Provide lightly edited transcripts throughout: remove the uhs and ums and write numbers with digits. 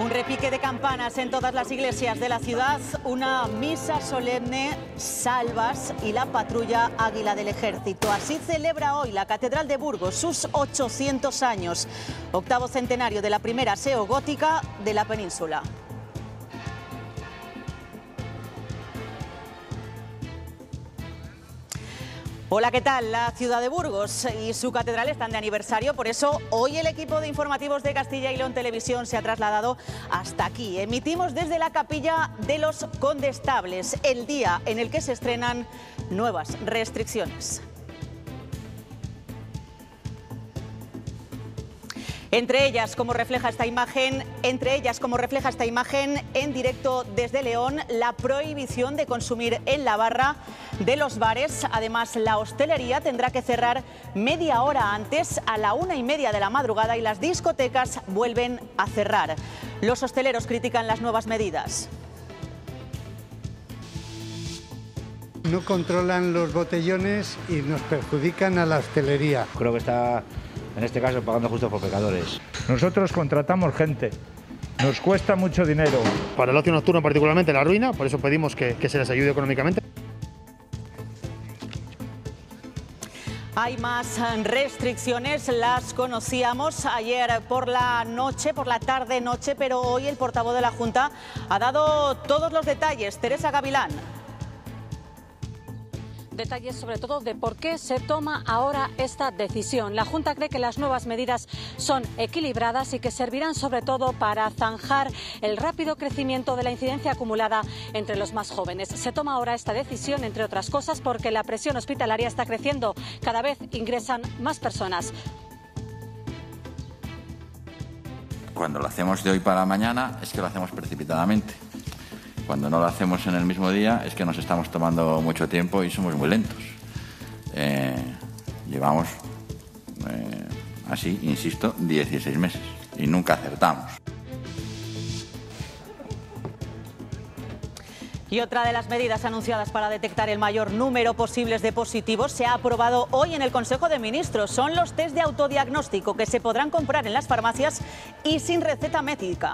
Un repique de campanas en todas las iglesias de la ciudad, una misa solemne, salvas y la patrulla Águila del Ejército. Así celebra hoy la Catedral de Burgos sus 800 años, octavo centenario de la primera SEO gótica de la península. Hola, ¿qué tal? La ciudad de Burgos y su catedral están de aniversario, por eso hoy el equipo de informativos de Castilla y León Televisión se ha trasladado hasta aquí. Emitimos desde la Capilla de los Condestables, el día en el que se estrenan nuevas restricciones. Entre ellas, como refleja esta imagen en directo desde León, la prohibición de consumir en la barra de los bares. Además, la hostelería tendrá que cerrar media hora antes, a la 1:30 de la madrugada, y las discotecas vuelven a cerrar. Los hosteleros critican las nuevas medidas. No controlan los botellones y nos perjudican a la hostelería. Creo que está, en este caso, pagando justo por pecadores. Nosotros contratamos gente, nos cuesta mucho dinero. Para el ocio nocturno particularmente la arruina, por eso pedimos que se les ayude económicamente. Hay más restricciones, las conocíamos ayer por la tarde-noche, pero hoy el portavoz de la Junta ha dado todos los detalles. Teresa Gavilán. Detalles sobre todo de por qué se toma ahora esta decisión. La Junta cree que las nuevas medidas son equilibradas y que servirán sobre todo para zanjar el rápido crecimiento de la incidencia acumulada entre los más jóvenes. Se toma ahora esta decisión, entre otras cosas, porque la presión hospitalaria está creciendo. Cada vez ingresan más personas. Cuando lo hacemos de hoy para mañana es que lo hacemos precipitadamente. Cuando no lo hacemos en el mismo día es que nos estamos tomando mucho tiempo y somos muy lentos. Llevamos, así, insisto, 16 meses y nunca acertamos. Y otra de las medidas anunciadas para detectar el mayor número posible de positivos se ha aprobado hoy en el Consejo de Ministros. Son los test de autodiagnóstico que se podrán comprar en las farmacias y sin receta médica.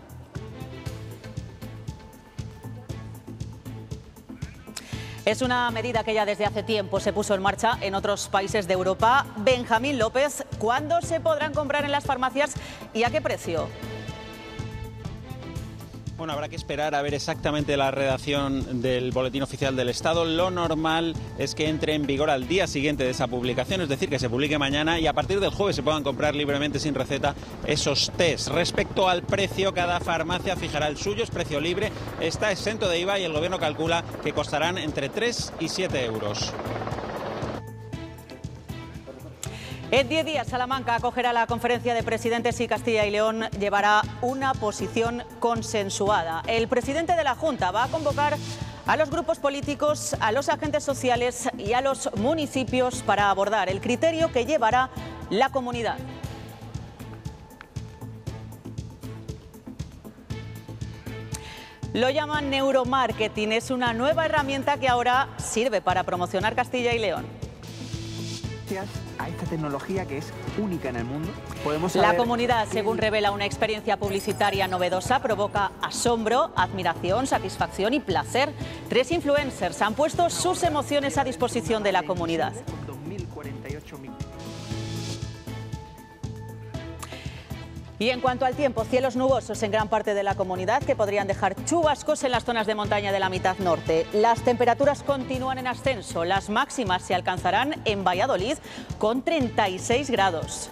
Es una medida que ya desde hace tiempo se puso en marcha en otros países de Europa. Benjamín López, ¿cuándo se podrán comprar en las farmacias y a qué precio? Bueno, habrá que esperar a ver exactamente la redacción del Boletín Oficial del Estado. Lo normal es que entre en vigor al día siguiente de esa publicación, es decir, que se publique mañana y a partir del jueves se puedan comprar libremente sin receta esos test. Respecto al precio, cada farmacia fijará el suyo, es precio libre, está exento de IVA y el Gobierno calcula que costarán entre 3 y 7 euros. En 10 días, Salamanca acogerá la conferencia de presidentes y Castilla y León llevará una posición consensuada. El presidente de la Junta va a convocar a los grupos políticos, a los agentes sociales y a los municipios para abordar el criterio que llevará la comunidad. Lo llaman neuromarketing, es una nueva herramienta que ahora sirve para promocionar Castilla y León. A esta tecnología que es única en el mundo, podemos saber... La comunidad, según revela una experiencia publicitaria novedosa, provoca asombro, admiración, satisfacción y placer. 3 influencers han puesto sus emociones a disposición de la comunidad. Y en cuanto al tiempo, cielos nubosos en gran parte de la comunidad que podrían dejar chubascos en las zonas de montaña de la mitad norte. Las temperaturas continúan en ascenso. Las máximas se alcanzarán en Valladolid con 36 grados.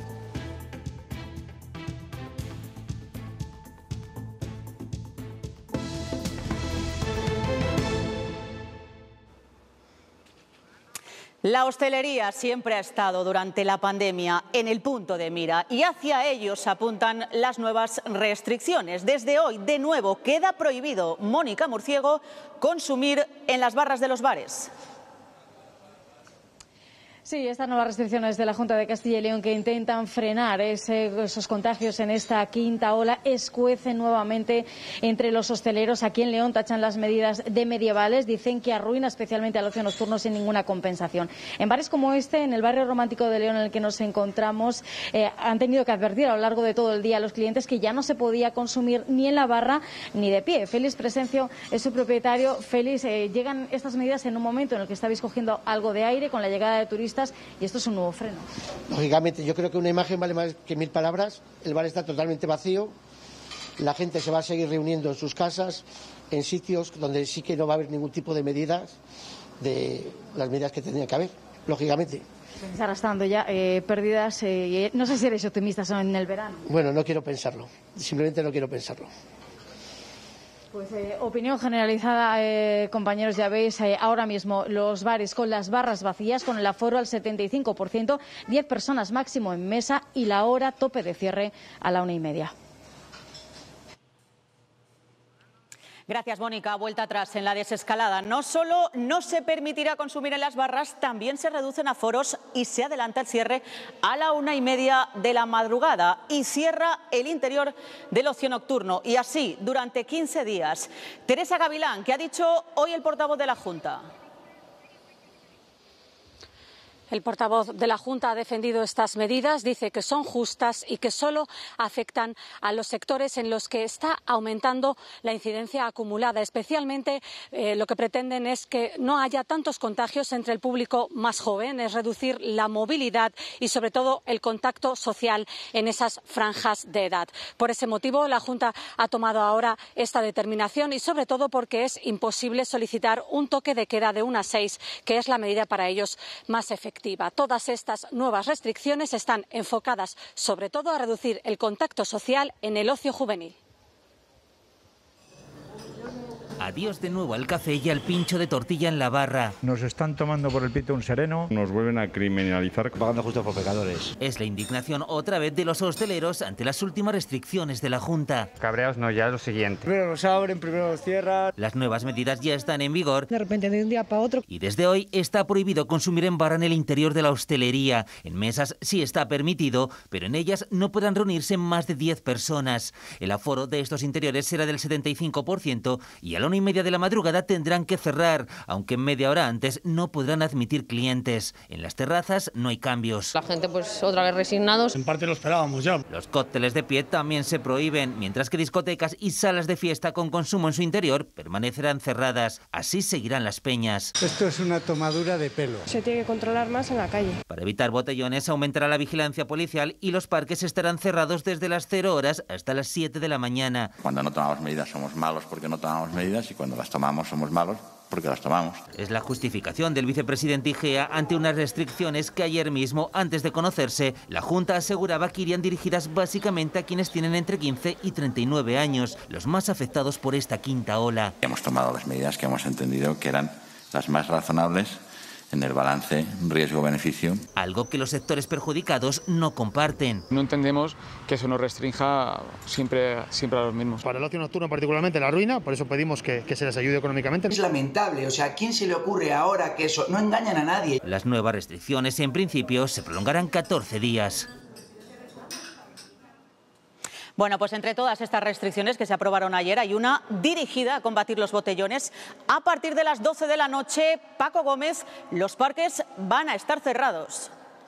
La hostelería siempre ha estado durante la pandemia en el punto de mira y hacia ellos apuntan las nuevas restricciones. Desde hoy, de nuevo, queda prohibido, Mónica Murciego, consumir en las barras de los bares. Sí, estas nuevas restricciones de la Junta de Castilla y León que intentan frenar esos contagios en esta quinta ola escuecen nuevamente entre los hosteleros. Aquí en León tachan las medidas de medievales, dicen que arruina especialmente al ocio nocturno sin ninguna compensación. En bares como este, en el barrio romántico de León en el que nos encontramos, han tenido que advertir a lo largo de todo el día a los clientes que ya no se podía consumir ni en la barra ni de pie. Félix Presencio es su propietario. Félix, llegan estas medidas en un momento en el que estáis cogiendo algo de aire con la llegada de turistas y esto es un nuevo freno. Lógicamente, yo creo que una imagen vale más que 1000 palabras. El bar está totalmente vacío, la gente se va a seguir reuniendo en sus casas, en sitios donde sí que no va a haber ningún tipo de medidas, de las medidas que tendría que haber, lógicamente. Se está arrastrando ya pérdidas. No sé si eres optimista en el verano. Bueno, no quiero pensarlo, simplemente no quiero pensarlo. Pues opinión generalizada, compañeros, ya veis, ahora mismo los bares con las barras vacías, con el aforo al 75%, 10 personas máximo en mesa y la hora tope de cierre a la 1:30. Gracias, Mónica. Vuelta atrás en la desescalada. No solo no se permitirá consumir en las barras, también se reducen aforos y se adelanta el cierre a la 1:30 de la madrugada y cierra el interior del ocio nocturno. Y así, durante 15 días. Teresa Gavilán, ¿qué ha dicho hoy el portavoz de la Junta? El portavoz de la Junta ha defendido estas medidas, dice que son justas y que solo afectan a los sectores en los que está aumentando la incidencia acumulada. Especialmente lo que pretenden es que no haya tantos contagios entre el público más joven, es reducir la movilidad y sobre todo el contacto social en esas franjas de edad. Por ese motivo la Junta ha tomado ahora esta determinación y sobre todo porque es imposible solicitar un toque de queda de 1 a 6, que es la medida para ellos más efectiva. Todas estas nuevas restricciones están enfocadas sobre todo a reducir el contacto social en el ocio juvenil. Adiós de nuevo al café y al pincho de tortilla en la barra. Nos están tomando por el pito un sereno. Nos vuelven a criminalizar pagando justo por pecadores. Es la indignación otra vez de los hosteleros ante las últimas restricciones de la Junta. Cabreados no, ya es lo siguiente. Primero los abren, primero los cierran. Las nuevas medidas ya están en vigor. De repente, de un día para otro. Y desde hoy está prohibido consumir en barra en el interior de la hostelería. En mesas sí está permitido, pero en ellas no podrán reunirse más de 10 personas. El aforo de estos interiores será del 75% y a la 1:30 de la madrugada tendrán que cerrar, aunque media hora antes no podrán admitir clientes. En las terrazas no hay cambios. La gente pues otra vez resignados. En parte lo esperábamos ya. Los cócteles de pie también se prohíben, mientras que discotecas y salas de fiesta con consumo en su interior permanecerán cerradas. Así seguirán las peñas. Esto es una tomadura de pelo. Se tiene que controlar más en la calle. Para evitar botellones aumentará la vigilancia policial y los parques estarán cerrados desde las 0 horas hasta las 7 de la mañana. Cuando no tomamos medidas somos malos porque no tomamos medidas y cuando las tomamos somos malos porque las tomamos. Es la justificación del vicepresidente Igea ante unas restricciones que ayer mismo, antes de conocerse, la Junta aseguraba que irían dirigidas básicamente a quienes tienen entre 15 y 39 años, los más afectados por esta quinta ola. Hemos tomado las medidas que hemos entendido que eran las más razonables en el balance riesgo-beneficio. Algo que los sectores perjudicados no comparten. No entendemos que eso nos restrinja siempre a los mismos. Para el ocio nocturno particularmente la arruina, por eso pedimos que se les ayude económicamente. Es lamentable, o sea, ¿a quién se le ocurre ahora que eso? No engañan a nadie. Las nuevas restricciones en principio se prolongarán 14 días. Bueno, pues entre todas estas restricciones que se aprobaron ayer hay una dirigida a combatir los botellones. A partir de las 12 de la noche, Paco Gómez, los parques van a estar cerrados.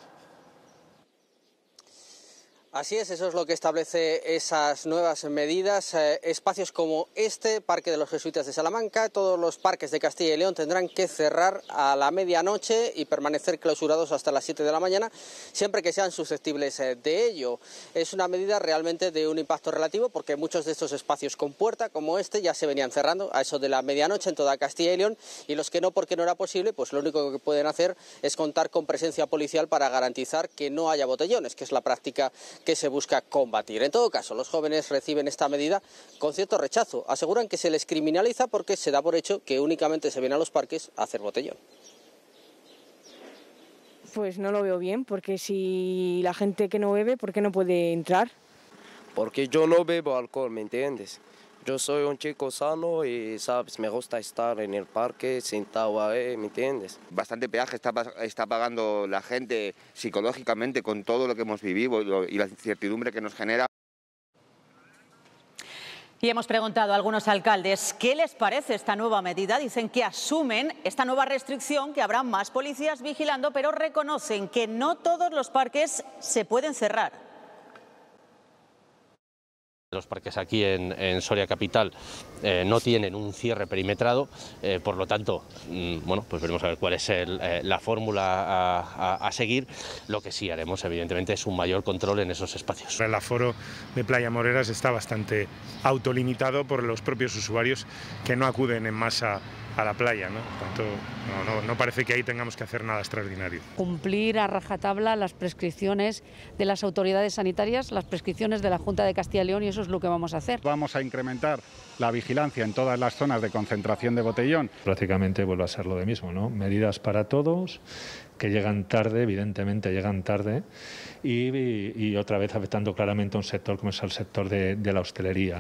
Así es, eso es lo que establece esas nuevas medidas. Espacios como este, Parque de los Jesuitas de Salamanca, todos los parques de Castilla y León tendrán que cerrar a la medianoche y permanecer clausurados hasta las 7 de la mañana, siempre que sean susceptibles de ello. Es una medida realmente de un impacto relativo porque muchos de estos espacios con puerta, como este, ya se venían cerrando a eso de la medianoche en toda Castilla y León, y los que no, porque no era posible, pues lo único que pueden hacer es contar con presencia policial para garantizar que no haya botellones, que es la práctica que se busca combatir. En todo caso, los jóvenes reciben esta medida con cierto rechazo. Aseguran que se les criminaliza porque se da por hecho que únicamente se vienen a los parques a hacer botellón. Pues no lo veo bien, porque si la gente que no bebe, ¿por qué no puede entrar? Porque yo no bebo alcohol, ¿me entiendes? Yo soy un chico sano y, sabes, me gusta estar en el parque sentado ahí, ¿me entiendes? Bastante peaje está pagando la gente psicológicamente con todo lo que hemos vivido y la incertidumbre que nos genera. Y hemos preguntado a algunos alcaldes qué les parece esta nueva medida. Dicen que asumen esta nueva restricción, que habrá más policías vigilando, pero reconocen que no todos los parques se pueden cerrar. Los parques aquí en Soria Capital no tienen un cierre perimetrado, por lo tanto, bueno, pues veremos a ver cuál es la fórmula a seguir. Lo que sí haremos, evidentemente, es un mayor control en esos espacios. El aforo de Playa Moreras está bastante autolimitado por los propios usuarios que no acuden en masa a la playa, ¿no? Por tanto, no parece que ahí tengamos que hacer nada extraordinario. Cumplir a rajatabla las prescripciones de las autoridades sanitarias, las prescripciones de la Junta de Castilla y León, y eso es lo que vamos a hacer. Vamos a incrementar la vigilancia en todas las zonas de concentración de botellón. Prácticamente vuelve a ser lo de mismo, ¿no? Medidas para todos, que llegan tarde, evidentemente llegan tarde, y otra vez afectando claramente a un sector como es el sector de la hostelería.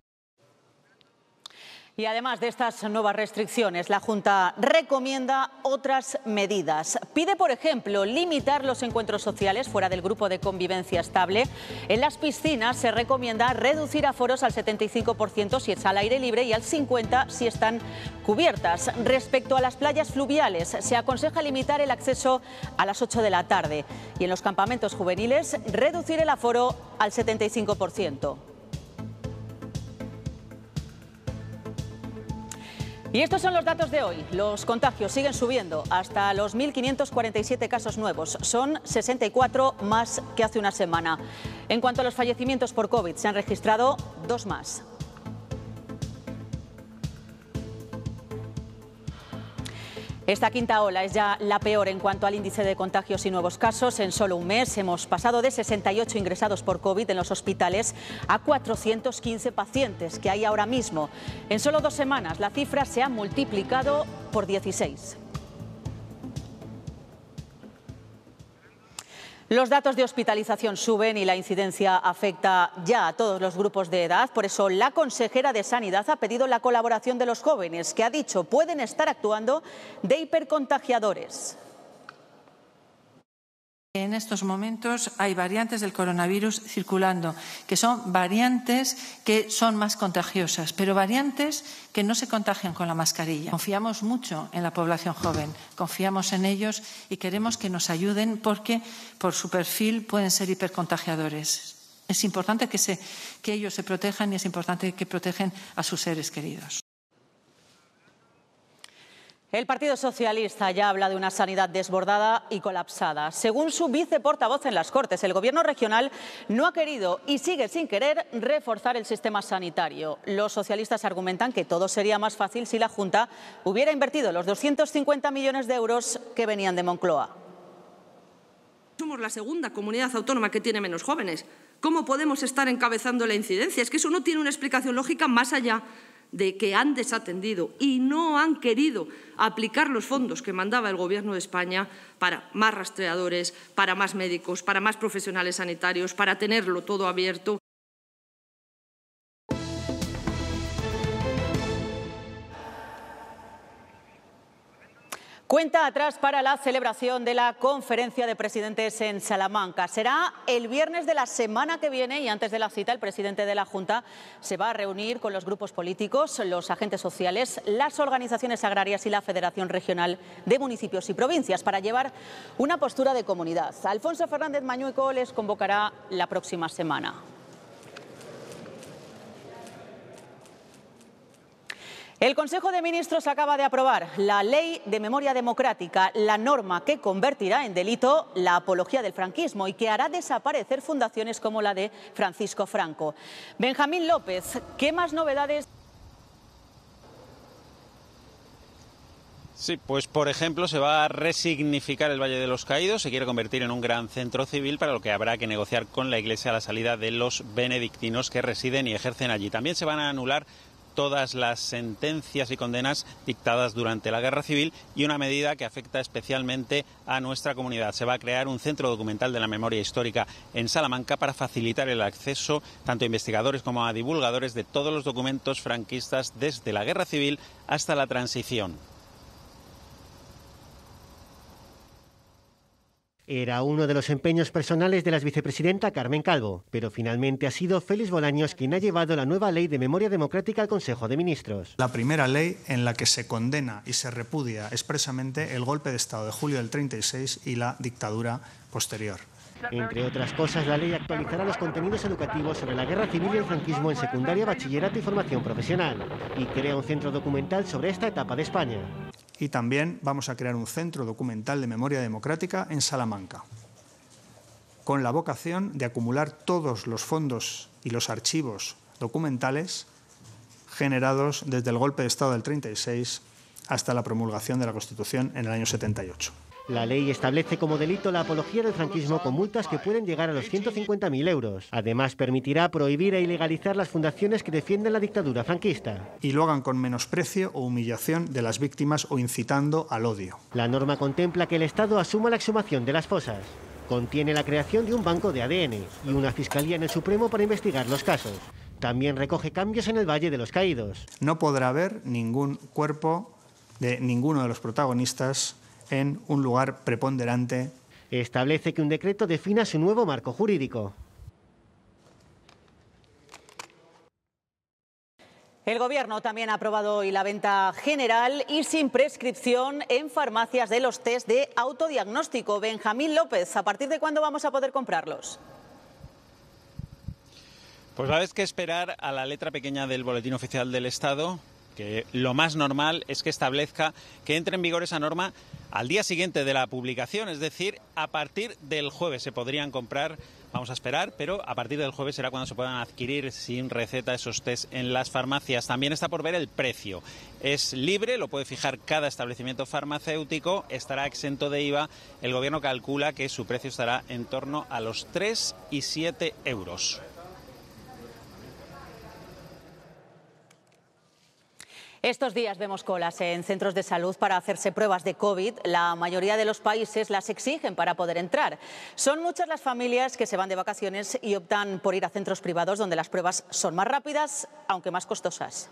Y además de estas nuevas restricciones, la Junta recomienda otras medidas. Pide, por ejemplo, limitar los encuentros sociales fuera del grupo de convivencia estable. En las piscinas se recomienda reducir aforos al 75% si es al aire libre y al 50% si están cubiertas. Respecto a las playas fluviales, se aconseja limitar el acceso a las 8 de la tarde. Y en los campamentos juveniles, reducir el aforo al 75%. Y estos son los datos de hoy. Los contagios siguen subiendo hasta los 1.547 casos nuevos. Son 64 más que hace una semana. En cuanto a los fallecimientos por COVID, se han registrado 2 más. Esta quinta ola es ya la peor en cuanto al índice de contagios y nuevos casos. En solo un mes hemos pasado de 68 ingresados por COVID en los hospitales a 415 pacientes que hay ahora mismo. En solo 2 semanas la cifra se ha multiplicado por 16. Los datos de hospitalización suben y la incidencia afecta ya a todos los grupos de edad. Por eso la consejera de Sanidad ha pedido la colaboración de los jóvenes, que ha dicho pueden estar actuando de hipercontagiadores. En estos momentos hay variantes del coronavirus circulando, que son variantes que son más contagiosas, pero variantes que no se contagian con la mascarilla. Confiamos mucho en la población joven, confiamos en ellos y queremos que nos ayuden porque por su perfil pueden ser hipercontagiadores. Es importante que ellos se protejan y es importante que protejan a sus seres queridos. El Partido Socialista ya habla de una sanidad desbordada y colapsada. Según su viceportavoz en las Cortes, el Gobierno regional no ha querido y sigue sin querer reforzar el sistema sanitario. Los socialistas argumentan que todo sería más fácil si la Junta hubiera invertido los 250 millones de euros que venían de Moncloa. Somos la segunda comunidad autónoma que tiene menos jóvenes. ¿Cómo podemos estar encabezando la incidencia? Es que eso no tiene una explicación lógica más allá de que han desatendido y no han querido aplicar los fondos que mandaba el Gobierno de España para más rastreadores, para más médicos, para más profesionales sanitarios, para tenerlo todo abierto. Cuenta atrás para la celebración de la conferencia de presidentes en Salamanca. Será el viernes de la semana que viene y antes de la cita el presidente de la Junta se va a reunir con los grupos políticos, los agentes sociales, las organizaciones agrarias y la Federación Regional de Municipios y Provincias para llevar una postura de comunidad. Alfonso Fernández Mañueco les convocará la próxima semana. El Consejo de Ministros acaba de aprobar la Ley de Memoria Democrática, la norma que convertirá en delito la apología del franquismo y que hará desaparecer fundaciones como la de Francisco Franco. Benjamín López, ¿qué más novedades? Sí, pues por ejemplo se va a resignificar el Valle de los Caídos, se quiere convertir en un gran centro civil para lo que habrá que negociar con la Iglesia a la salida de los benedictinos que residen y ejercen allí. También se van a anular todas las sentencias y condenas dictadas durante la Guerra Civil y una medida que afecta especialmente a nuestra comunidad. Se va a crear un centro documental de la memoria histórica en Salamanca para facilitar el acceso tanto a investigadores como a divulgadores de todos los documentos franquistas desde la Guerra Civil hasta la transición. Era uno de los empeños personales de la vicepresidenta Carmen Calvo, pero finalmente ha sido Félix Bolaños quien ha llevado la nueva ley de memoria democrática al Consejo de Ministros. La primera ley en la que se condena y se repudia expresamente el golpe de Estado de julio del 36 y la dictadura posterior. Entre otras cosas, la ley actualizará los contenidos educativos sobre la guerra civil y el franquismo en secundaria, bachillerato y formación profesional, y crea un centro documental sobre esta etapa de España. Y también vamos a crear un centro documental de memoria democrática en Salamanca, con la vocación de acumular todos los fondos y los archivos documentales generados desde el golpe de Estado del 36 hasta la promulgación de la Constitución en el año 78. La ley establece como delito la apología del franquismo con multas que pueden llegar a los 150.000 euros. Además, permitirá prohibir e ilegalizar las fundaciones que defienden la dictadura franquista. Y lo hagan con menosprecio o humillación de las víctimas o incitando al odio. La norma contempla que el Estado asuma la exhumación de las fosas. Contiene la creación de un banco de ADN y una fiscalía en el Supremo para investigar los casos. También recoge cambios en el Valle de los Caídos. No podrá haber ningún cuerpo de ninguno de los protagonistas en un lugar preponderante. Establece que un decreto defina su nuevo marco jurídico. El Gobierno también ha aprobado hoy la venta general y sin prescripción en farmacias de los test de autodiagnóstico. Benjamín López, ¿a partir de cuándo vamos a poder comprarlos? Pues va a haber que esperar a la letra pequeña del Boletín Oficial del Estado, que lo más normal es que establezca que entre en vigor esa norma al día siguiente de la publicación, es decir, a partir del jueves se podrían comprar, vamos a esperar, pero a partir del jueves será cuando se puedan adquirir sin receta esos test en las farmacias. También está por ver el precio. Es libre, lo puede fijar cada establecimiento farmacéutico, estará exento de IVA. El Gobierno calcula que su precio estará en torno a los 3 y 7 euros. Estos días vemos colas en centros de salud para hacerse pruebas de COVID. La mayoría de los países las exigen para poder entrar. Son muchas las familias que se van de vacaciones y optan por ir a centros privados donde las pruebas son más rápidas, aunque más costosas.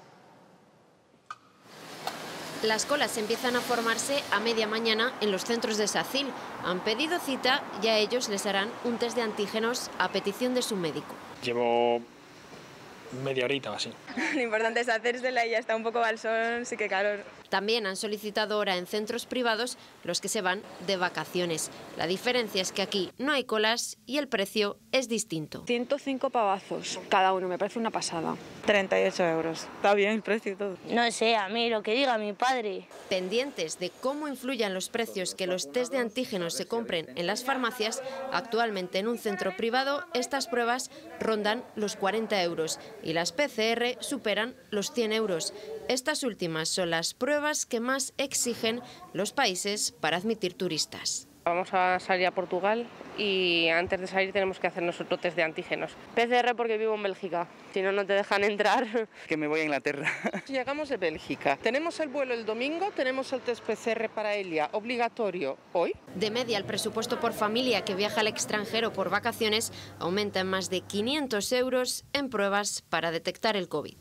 Las colas empiezan a formarse a media mañana en los centros de SACIL. Han pedido cita y a ellos les harán un test de antígenos a petición de su médico. Llevo media horita o así. Lo importante es hacérsela y ya está un poco al sol, sí que calor. También han solicitado hora en centros privados los que se van de vacaciones. La diferencia es que aquí no hay colas y el precio es distinto. 105 pavazos cada uno, me parece una pasada. 38 euros. Está bien el precio y todo. No sé, a mí lo que diga mi padre. Pendientes de cómo influyan los precios que los test de antígenos se compren en las farmacias, actualmente en un centro privado estas pruebas rondan los 40 euros y las PCR superan los 100 euros. Estas últimas son las pruebas que más exigen los países para admitir turistas. Vamos a salir a Portugal y antes de salir tenemos que hacernos otro test de antígenos. PCR porque vivo en Bélgica, si no, no te dejan entrar. Que me voy a Inglaterra. Llegamos de Bélgica, tenemos el vuelo el domingo, tenemos el test PCR para Elia, obligatorio hoy. De media, el presupuesto por familia que viaja al extranjero por vacaciones aumenta en más de 500 euros en pruebas para detectar el COVID.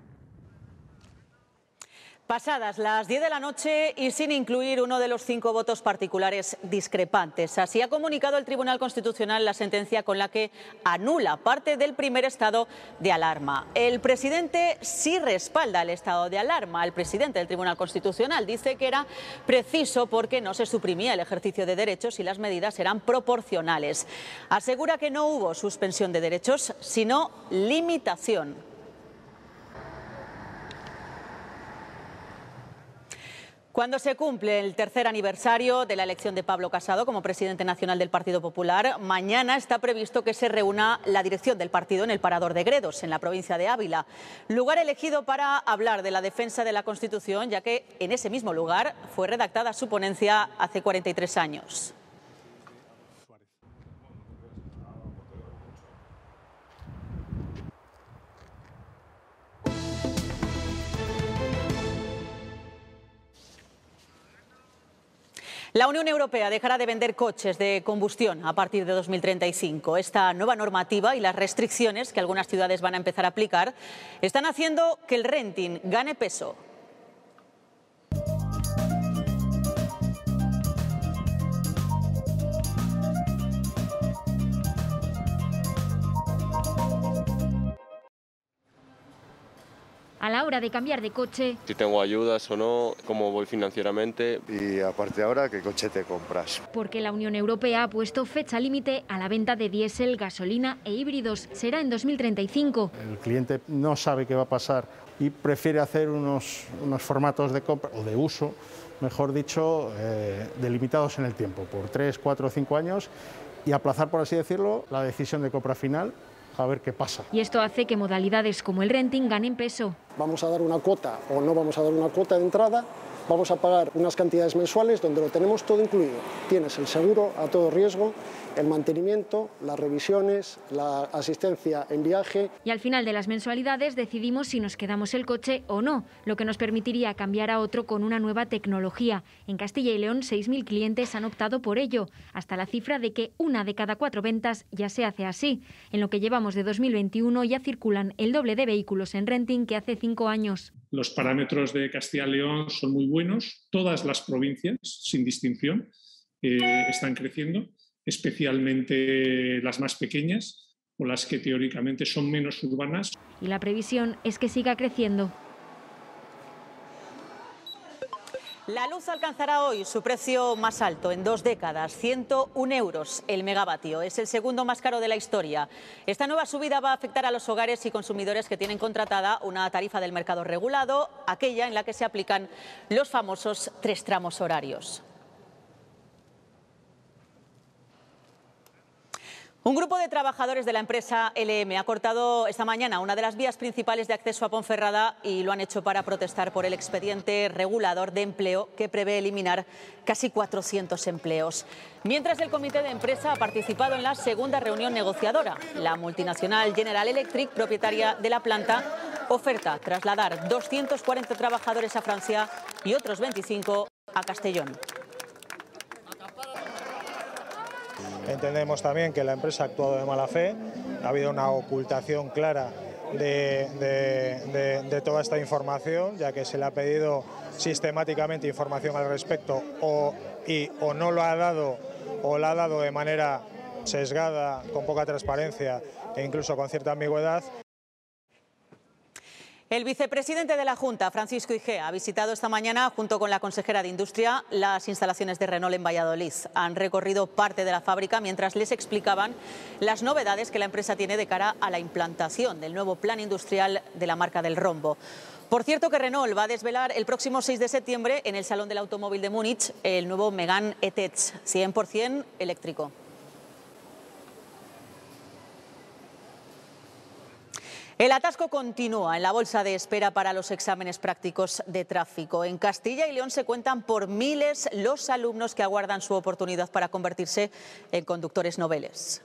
Pasadas las 10 de la noche y sin incluir uno de los 5 votos particulares discrepantes. Así ha comunicado el Tribunal Constitucional la sentencia con la que anula parte del primer estado de alarma. El presidente sí respalda el estado de alarma. El presidente del Tribunal Constitucional dice que era preciso porque no se suprimía el ejercicio de derechos y las medidas eran proporcionales. Asegura que no hubo suspensión de derechos, sino limitación. Cuando se cumple el tercer aniversario de la elección de Pablo Casado como presidente nacional del Partido Popular, mañana está previsto que se reúna la dirección del partido en el Parador de Gredos, en la provincia de Ávila, lugar elegido para hablar de la defensa de la Constitución, ya que en ese mismo lugar fue redactada su ponencia hace 43 años. La Unión Europea dejará de vender coches de combustión a partir de 2035. Esta nueva normativa y las restricciones que algunas ciudades van a empezar a aplicar están haciendo que el renting gane peso. A la hora de cambiar de coche, si tengo ayudas o no, cómo voy financieramente. Y aparte ahora, ¿qué coche te compras? Porque la Unión Europea ha puesto fecha límite a la venta de diésel, gasolina e híbridos. Será en 2035. El cliente no sabe qué va a pasar y prefiere hacer unos formatos de compra o de uso, mejor dicho, delimitados en el tiempo, por 3, 4 o 5 años, y aplazar, por así decirlo, la decisión de compra final, a ver qué pasa. Y esto hace que modalidades como el renting ganen peso. Vamos a dar una cuota o no vamos a dar una cuota de entrada, vamos a pagar unas cantidades mensuales donde lo tenemos todo incluido. Tienes el seguro a todo riesgo, el mantenimiento, las revisiones, la asistencia en viaje. Y al final de las mensualidades decidimos si nos quedamos el coche o no, lo que nos permitiría cambiar a otro con una nueva tecnología. En Castilla y León, 6.000 clientes han optado por ello, hasta la cifra de que 1 de cada 4 ventas ya se hace así. En lo que llevamos de 2021 ya circulan el doble de vehículos en renting que hace 5 años. Los parámetros de Castilla y León son muy buenos. Todas las provincias, sin distinción, están creciendo, especialmente las más pequeñas o las que teóricamente son menos urbanas. Y la previsión es que siga creciendo. La luz alcanzará hoy su precio más alto en 2 décadas, 101 euros el megavatio. Es el segundo más caro de la historia. Esta nueva subida va a afectar a los hogares y consumidores que tienen contratada una tarifa del mercado regulado, aquella en la que se aplican los famosos 3 tramos horarios. Un grupo de trabajadores de la empresa LM ha cortado esta mañana una de las vías principales de acceso a Ponferrada y lo han hecho para protestar por el expediente regulador de empleo que prevé eliminar casi 400 empleos. Mientras el comité de empresa ha participado en la segunda reunión negociadora. La multinacional General Electric, propietaria de la planta, oferta trasladar 240 trabajadores a Francia y otros 25 a Castellón. Entendemos también que la empresa ha actuado de mala fe, ha habido una ocultación clara de toda esta información, ya que se le ha pedido sistemáticamente información al respecto o no lo ha dado o la ha dado de manera sesgada, con poca transparencia e incluso con cierta ambigüedad. El vicepresidente de la Junta, Francisco Igea, ha visitado esta mañana, junto con la consejera de Industria, las instalaciones de Renault en Valladolid. Han recorrido parte de la fábrica mientras les explicaban las novedades que la empresa tiene de cara a la implantación del nuevo plan industrial de la marca del rombo. Por cierto que Renault va a desvelar el próximo 6 de septiembre en el Salón del Automóvil de Múnich el nuevo Megane E-Tech, 100% eléctrico. El atasco continúa en la bolsa de espera para los exámenes prácticos de tráfico. En Castilla y León se cuentan por miles los alumnos que aguardan su oportunidad para convertirse en conductores noveles.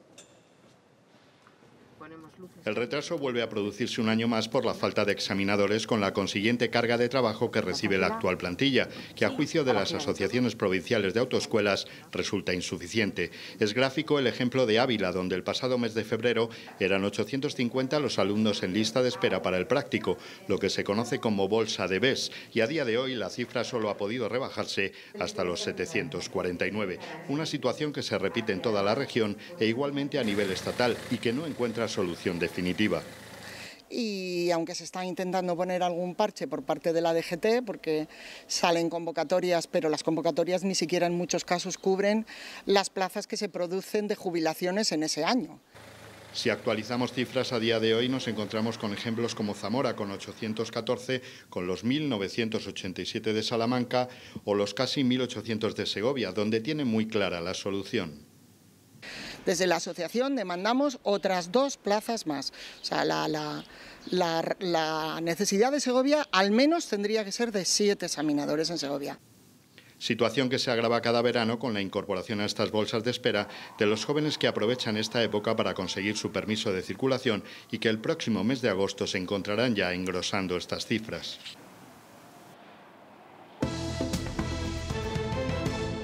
El retraso vuelve a producirse un año más por la falta de examinadores, con la consiguiente carga de trabajo que recibe la actual plantilla, que a juicio de las asociaciones provinciales de autoescuelas resulta insuficiente. Es gráfico el ejemplo de Ávila, donde el pasado mes de febrero eran 850 los alumnos en lista de espera para el práctico, lo que se conoce como bolsa de BES, y a día de hoy la cifra solo ha podido rebajarse hasta los 749. Una situación que se repite en toda la región e igualmente a nivel estatal y que no encuentra solución definitiva. Y aunque se está intentando poner algún parche por parte de la DGT, porque salen convocatorias, pero las convocatorias ni siquiera en muchos casos cubren las plazas que se producen de jubilaciones en ese año. Si actualizamos cifras a día de hoy, nos encontramos con ejemplos como Zamora, con 814, con los 1.987 de Salamanca o los casi 1.800 de Segovia, donde tiene muy clara la solución. Desde la asociación demandamos otras 2 plazas más. O sea, la necesidad de Segovia al menos tendría que ser de 7 examinadores en Segovia. Situación que se agrava cada verano con la incorporación a estas bolsas de espera de los jóvenes que aprovechan esta época para conseguir su permiso de circulación y que el próximo mes de agosto se encontrarán ya engrosando estas cifras.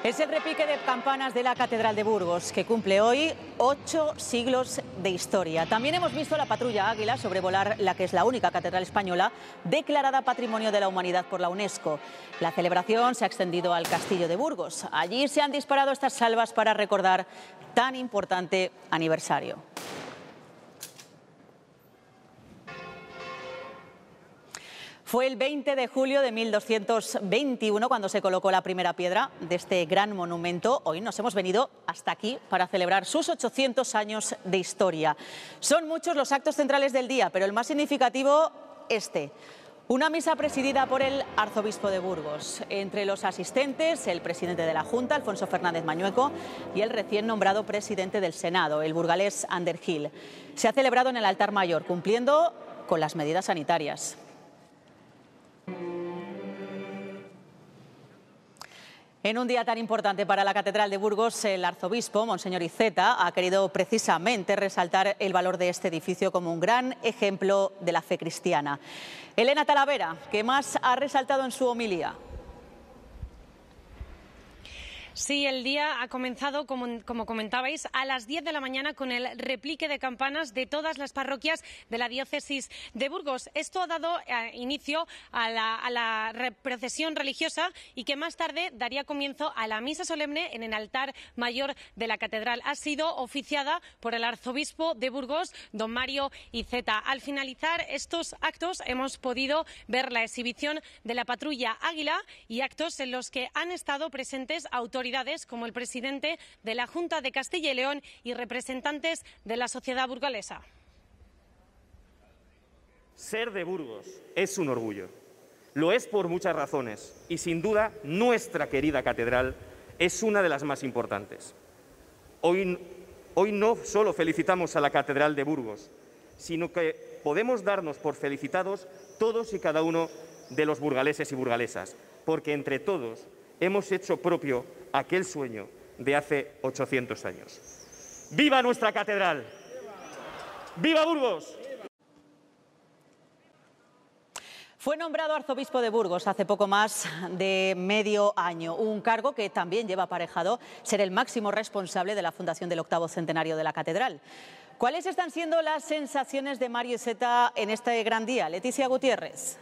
Es el repique de campanas de la Catedral de Burgos, que cumple hoy 8 siglos de historia. También hemos visto la patrulla Águila sobrevolar la que es la única catedral española declarada Patrimonio de la Humanidad por la UNESCO. La celebración se ha extendido al Castillo de Burgos. Allí se han disparado estas salvas para recordar tan importante aniversario. Fue el 20 de julio de 1221 cuando se colocó la primera piedra de este gran monumento. Hoy nos hemos venido hasta aquí para celebrar sus 800 años de historia. Son muchos los actos centrales del día, pero el más significativo una misa presidida por el arzobispo de Burgos. Entre los asistentes, el presidente de la Junta, Alfonso Fernández Mañueco, y el recién nombrado presidente del Senado, el burgalés Ander Gil. Se ha celebrado en el altar mayor, cumpliendo con las medidas sanitarias. En un día tan importante para la Catedral de Burgos, el arzobispo, Monseñor Iceta, ha querido precisamente resaltar el valor de este edificio como un gran ejemplo de la fe cristiana. Elena Talavera, ¿qué más ha resaltado en su homilía? Sí, el día ha comenzado, como comentabais, a las 10 de la mañana con el replique de campanas de todas las parroquias de la diócesis de Burgos. Esto ha dado inicio a la procesión religiosa y que más tarde daría comienzo a la misa solemne en el altar mayor de la catedral. Ha sido oficiada por el arzobispo de Burgos, don Mario Iceta. Al finalizar estos actos hemos podido ver la exhibición de la patrulla Águila y actos en los que han estado presentes autoridades como el presidente de la Junta de Castilla y León y representantes de la sociedad burgalesa. Ser de Burgos es un orgullo. Lo es por muchas razones y, sin duda, nuestra querida catedral es una de las más importantes. Hoy no solo felicitamos a la Catedral de Burgos, sino que podemos darnos por felicitados todos y cada uno de los burgaleses y burgalesas, porque entre todos hemos hecho propio aquel sueño de hace 800 años. ¡Viva nuestra catedral! ¡Viva Burgos! Fue nombrado arzobispo de Burgos hace poco más de medio año, un cargo que también lleva aparejado ser el máximo responsable de la fundación del 8º centenario de la catedral. ¿Cuáles están siendo las sensaciones de Mario Iceta en este gran día? Leticia Gutiérrez.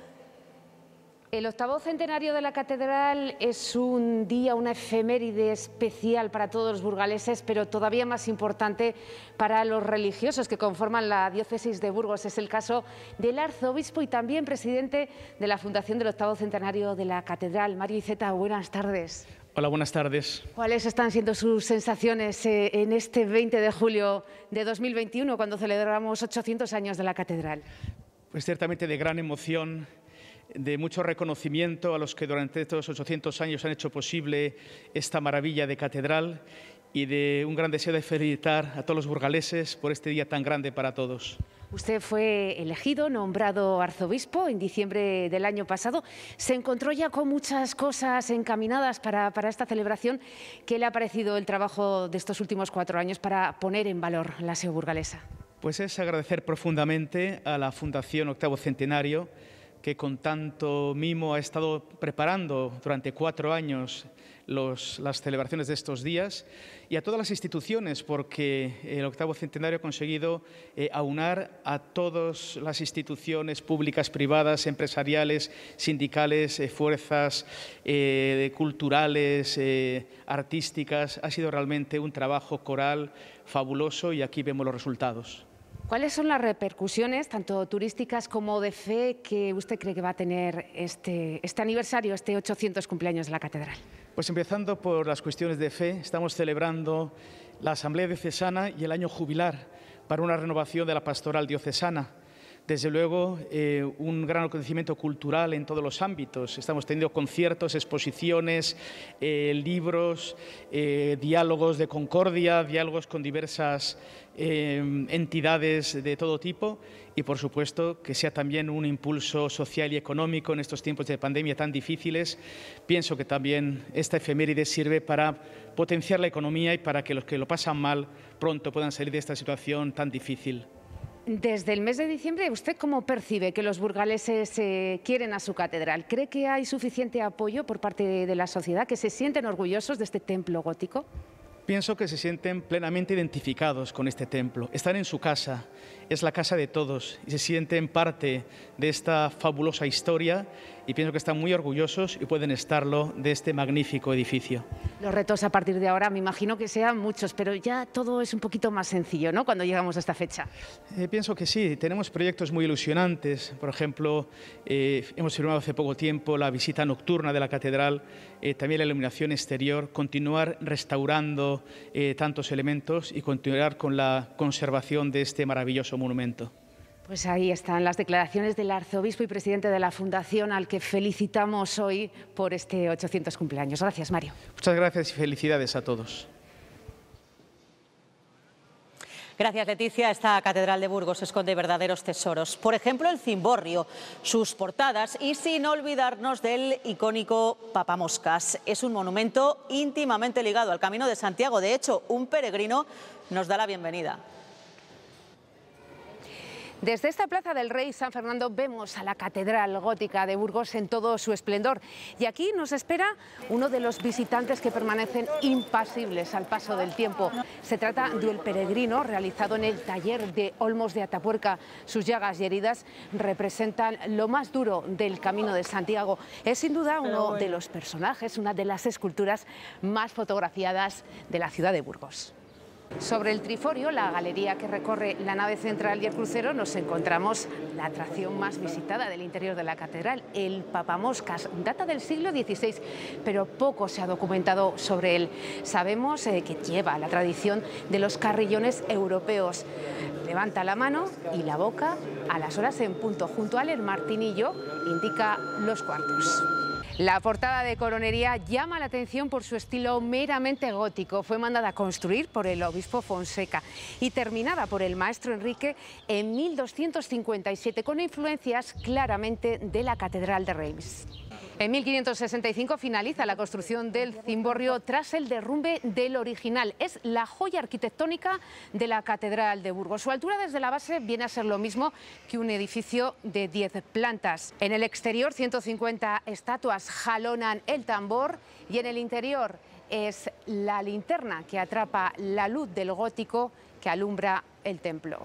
El 8º centenario de la catedral es un día, una efeméride especial para todos los burgaleses, pero todavía más importante para los religiosos que conforman la diócesis de Burgos. Es el caso del arzobispo y también presidente de la fundación del 8º centenario de la catedral. Mario Iceta, buenas tardes. Hola, buenas tardes. ¿Cuáles están siendo sus sensaciones en este 20 de julio de 2021, cuando celebramos 800 años de la catedral? Pues ciertamente de gran emoción, de mucho reconocimiento a los que durante estos 800 años han hecho posible esta maravilla de catedral y de un gran deseo de felicitar a todos los burgaleses por este día tan grande para todos. Usted fue elegido, nombrado arzobispo en diciembre del año pasado. Se encontró ya con muchas cosas encaminadas para esta celebración. ¿Qué le ha parecido el trabajo de estos últimos 4 años para poner en valor la SEO burgalesa? Pues es agradecer profundamente a la Fundación 8º Centenario, que con tanto mimo ha estado preparando durante 4 años las celebraciones de estos días, y a todas las instituciones, porque el 8º Centenario ha conseguido aunar a todas las instituciones públicas, privadas, empresariales, sindicales, fuerzas culturales, artísticas. Ha sido realmente un trabajo coral fabuloso y aquí vemos los resultados. ¿Cuáles son las repercusiones, tanto turísticas como de fe, que usted cree que va a tener este aniversario, este 800 cumpleaños de la catedral? Pues empezando por las cuestiones de fe, estamos celebrando la Asamblea Diocesana y el año jubilar para una renovación de la pastoral diocesana. Desde luego, un gran acontecimiento cultural en todos los ámbitos. Estamos teniendo conciertos, exposiciones, libros, diálogos de concordia, diálogos con diversas entidades de todo tipo y, por supuesto, que sea también un impulso social y económico en estos tiempos de pandemia tan difíciles. Pienso que también esta efeméride sirve para potenciar la economía y para que los que lo pasan mal pronto puedan salir de esta situación tan difícil. Desde el mes de diciembre, ¿usted cómo percibe que los burgaleses quieren a su catedral? ¿Cree que hay suficiente apoyo por parte de la sociedad, que se sienten orgullosos de este templo gótico? Pienso que se sienten plenamente identificados con este templo. Están en su casa, es la casa de todos y se sienten parte de esta fabulosa historia y pienso que están muy orgullosos y pueden estarlo de este magnífico edificio. Los retos a partir de ahora me imagino que sean muchos, pero ya todo es un poquito más sencillo, ¿no?, cuando llegamos a esta fecha. Pienso que sí, tenemos proyectos muy ilusionantes. Por ejemplo, hemos firmado hace poco tiempo la visita nocturna de la catedral, también la iluminación exterior, continuar restaurando tantos elementos y continuar con la conservación de este maravilloso monumento. Pues ahí están las declaraciones del arzobispo y presidente de la Fundación, al que felicitamos hoy por este 800 cumpleaños. Gracias, Mario. Muchas gracias y felicidades a todos. Gracias, Leticia. Esta catedral de Burgos esconde verdaderos tesoros. Por ejemplo, el cimborrio, sus portadas y sin olvidarnos del icónico papamoscas. Es un monumento íntimamente ligado al Camino de Santiago. De hecho, un peregrino nos da la bienvenida. Desde esta Plaza del Rey San Fernando vemos a la Catedral Gótica de Burgos en todo su esplendor. Y aquí nos espera uno de los visitantes que permanecen impasibles al paso del tiempo. Se trata del peregrino realizado en el taller de Olmos de Atapuerca. Sus llagas y heridas representan lo más duro del Camino de Santiago. Es sin duda uno de los personajes, una de las esculturas más fotografiadas de la ciudad de Burgos. Sobre el triforio, la galería que recorre la nave central y el crucero, nos encontramos la atracción más visitada del interior de la catedral, el papamoscas. Data del siglo XVI, pero poco se ha documentado sobre él. Sabemos que lleva la tradición de los carrillones europeos. Levanta la mano y la boca a las horas en punto. Junto al martinillo indica los cuartos. La portada de coronería llama la atención por su estilo meramente gótico. Fue mandada a construir por el obispo Fonseca y terminada por el maestro Enrique en 1257, con influencias claramente de la Catedral de Reims. En 1565 finaliza la construcción del cimborrio tras el derrumbe del original. Es la joya arquitectónica de la Catedral de Burgos. Su altura desde la base viene a ser lo mismo que un edificio de 10 plantas. En el exterior, 150 estatuas jalonan el tambor y en el interior es la linterna que atrapa la luz del gótico que alumbra el templo.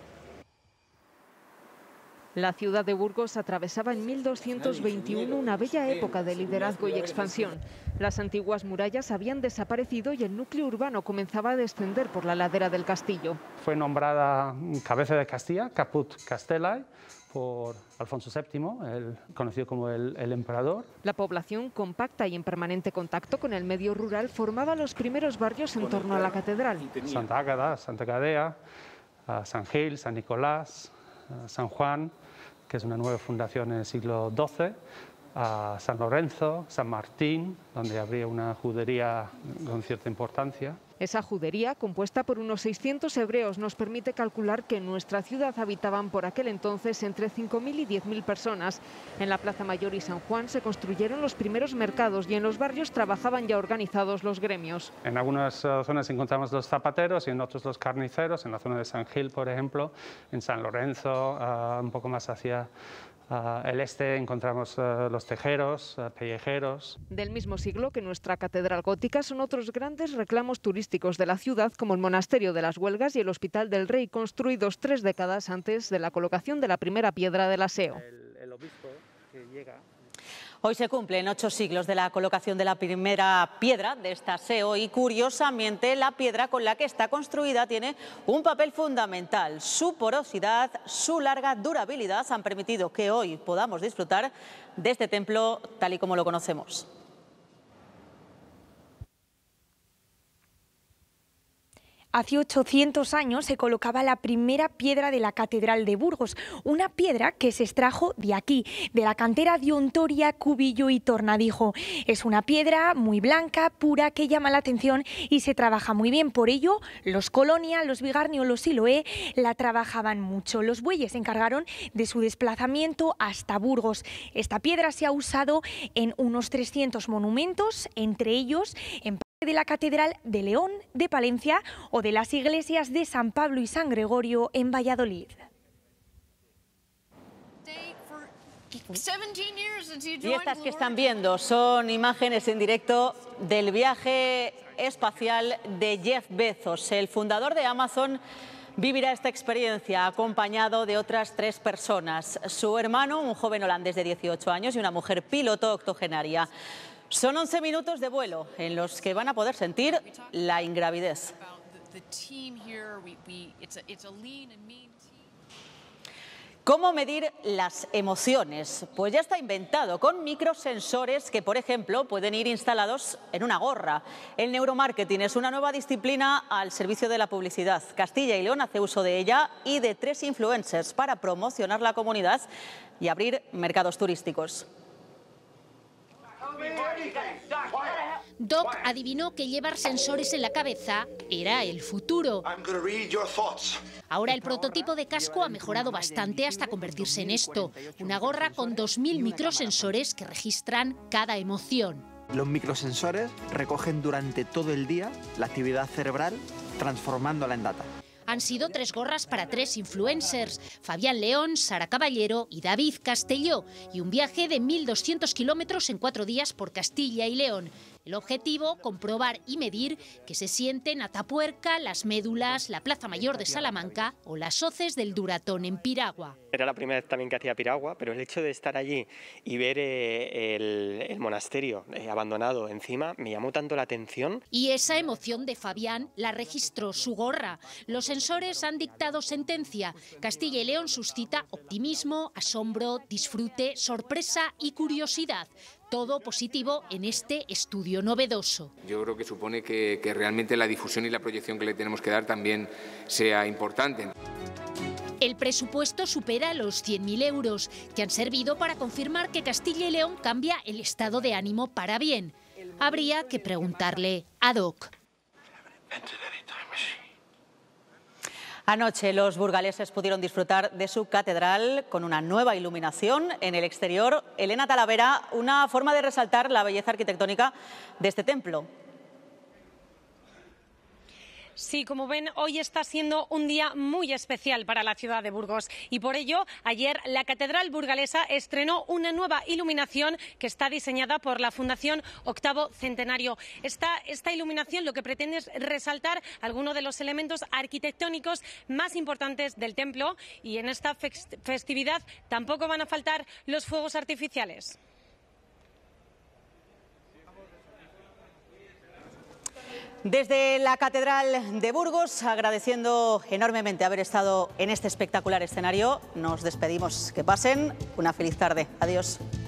La ciudad de Burgos atravesaba en 1221 una bella época de liderazgo y expansión. Las antiguas murallas habían desaparecido y el núcleo urbano comenzaba a descender por la ladera del castillo. Fue nombrada cabeza de Castilla, Caput Castellae, por Alfonso VII, conocido como el emperador. La población, compacta y en permanente contacto con el medio rural, formaba los primeros barrios en torno a la catedral. Santa Ágata, Santa Gadea, San Gil, San Nicolás, San Juan, que es una nueva fundación en el siglo XII, San Lorenzo, San Martín, donde habría una judería con cierta importancia. Esa judería, compuesta por unos 600 hebreos, nos permite calcular que en nuestra ciudad habitaban por aquel entonces entre 5.000 y 10.000 personas. En la Plaza Mayor y San Juan se construyeron los primeros mercados y en los barrios trabajaban ya organizados los gremios. En algunas zonas encontramos los zapateros y en otros los carniceros, en la zona de San Gil, por ejemplo, en San Lorenzo, un poco más hacia el este encontramos los tejeros, pellejeros. Del mismo siglo que nuestra catedral gótica son otros grandes reclamos turísticos de la ciudad, como el Monasterio de las Huelgas y el Hospital del Rey, construidos 3 décadas antes de la colocación de la primera piedra del aseo. El obispo que llega... Hoy se cumplen 8 siglos de la colocación de la primera piedra de esta aseo y, curiosamente, la piedra con la que está construida tiene un papel fundamental. Su porosidad, su larga durabilidad han permitido que hoy podamos disfrutar de este templo tal y como lo conocemos. Hace 800 años se colocaba la primera piedra de la Catedral de Burgos, una piedra que se extrajo de aquí, de la cantera de Ontoria, Cubillo y Tornadijo. Es una piedra muy blanca, pura, que llama la atención y se trabaja muy bien. Por ello, los Colonia, los Bigarni o los Siloé la trabajaban mucho. Los bueyes se encargaron de su desplazamiento hasta Burgos. Esta piedra se ha usado en unos 300 monumentos, entre ellos en de la Catedral de León, de Palencia o de las iglesias de San Pablo y San Gregorio en Valladolid. Y estas que están viendo son imágenes en directo del viaje espacial de Jeff Bezos. El fundador de Amazon vivirá esta experiencia acompañado de otras 3 personas. Su hermano, un joven holandés de 18 años, y una mujer piloto octogenaria. Son 11 minutos de vuelo en los que van a poder sentir la ingravidez. ¿Cómo medir las emociones? Pues ya está inventado con microsensores que, por ejemplo, pueden ir instalados en una gorra. El neuromarketing es una nueva disciplina al servicio de la publicidad. Castilla y León hace uso de ella y de 3 influencers para promocionar la comunidad y abrir mercados turísticos. Doc adivinó que llevar sensores en la cabeza era el futuro. Ahora el prototipo de casco ha mejorado bastante hasta convertirse en esto, una gorra con 2000 microsensores que registran cada emoción. Los microsensores recogen durante todo el día la actividad cerebral, transformándola en data. Han sido 3 gorras para 3 influencers, Fabián León, Sara Caballero y David Castelló, y un viaje de 1.200 kilómetros en 4 días por Castilla y León. El objetivo, comprobar y medir que se sienten Atapuerca, Las Médulas, la Plaza Mayor de Salamanca o las hoces del Duratón en Piragua. Era la primera vez también que hacía piragua, pero el hecho de estar allí y ver el monasterio abandonado encima me llamó tanto la atención. Y esa emoción de Fabián la registró su gorra. Los sensores han dictado sentencia. Castilla y León suscita optimismo, asombro, disfrute, sorpresa y curiosidad. Todo positivo en este estudio novedoso. Yo creo que supone que realmente la difusión y la proyección que le tenemos que dar también sea importante. El presupuesto supera los 100.000 euros, que han servido para confirmar que Castilla y León cambia el estado de ánimo para bien. Habría que preguntarle a Doc. Anoche los burgaleses pudieron disfrutar de su catedral con una nueva iluminación en el exterior. Elena Talavera, una forma de resaltar la belleza arquitectónica de este templo. Sí, como ven, hoy está siendo un día muy especial para la ciudad de Burgos y por ello ayer la Catedral Burgalesa estrenó una nueva iluminación que está diseñada por la Fundación Octavo Centenario. Esta iluminación lo que pretende es resaltar algunos de los elementos arquitectónicos más importantes del templo y en esta festividad tampoco van a faltar los fuegos artificiales. Desde la Catedral de Burgos, agradeciendo enormemente haber estado en este espectacular escenario, nos despedimos. Que pasen una feliz tarde. Adiós.